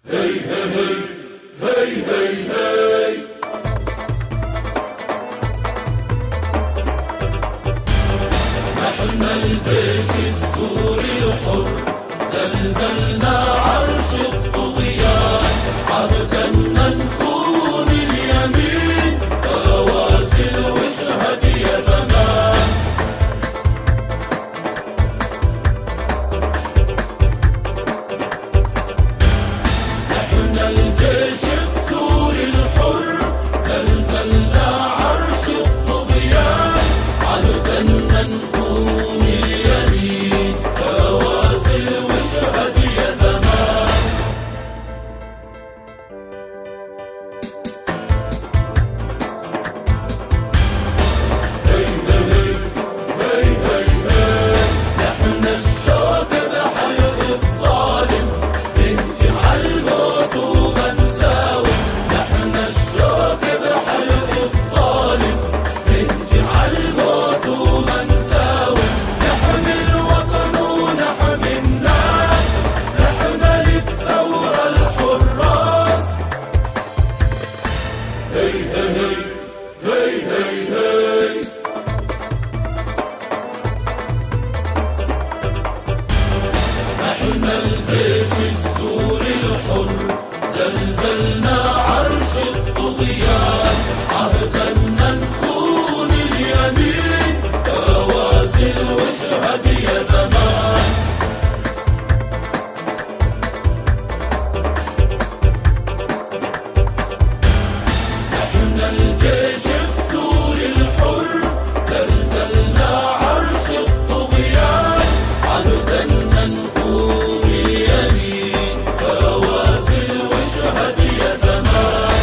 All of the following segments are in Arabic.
هي هي هي هي هي نحن الجيش السوري الحر زلزلنا عرش الطغيان عهدا ننخون اليمين توازل واشهد يا زمان. نحن الجيش السوري الحر زلزلنا عرش الطغيان عهدا ننخون اليمين توازل واشهد يا زمان. هي هي هي هي هي نحن الشوق بحلق الظالم نهجم على الموت ومنساوي. نحن الشوق بحلق الظالم نهجم على الموت ومنساوي. نحمي الوطن ونحمي الناس نحمي للثورة الحراس. هي هي هي هي هي نحن الجيش السوري الحر زلزلنا عرش الطغيان عهدا ننخون اليمين توازل واشهد يا زمان. نحن الجيش السوري الحر زلزلنا عرش الطغيان عهدا ننخون اليمين توازل واشهد يا زمان.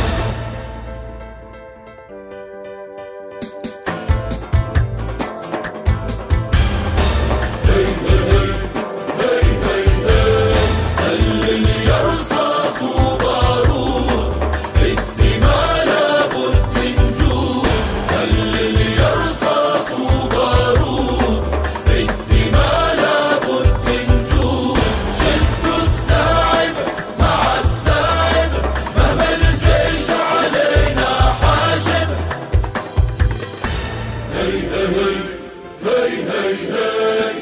هي هي هي هي هي هلل يا رصاص وبارود بالدماء لابد نجود. هلل يا رصاص وبارود بالدماء لابد نجود. شدوا الساعد مع الساعد مهما الجيش علينا حاشد. هي هي هي هي هي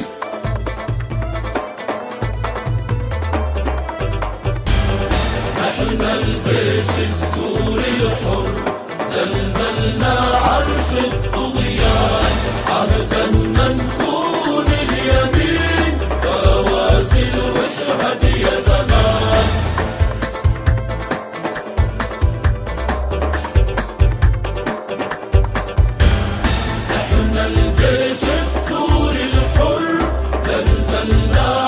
نحن الجيش السوري الحر زلزلنا عرش الطغيان عهدا ننخون اليمين توازل واشهد يا زمان. نحن الجيش السوري الحر زلزلنا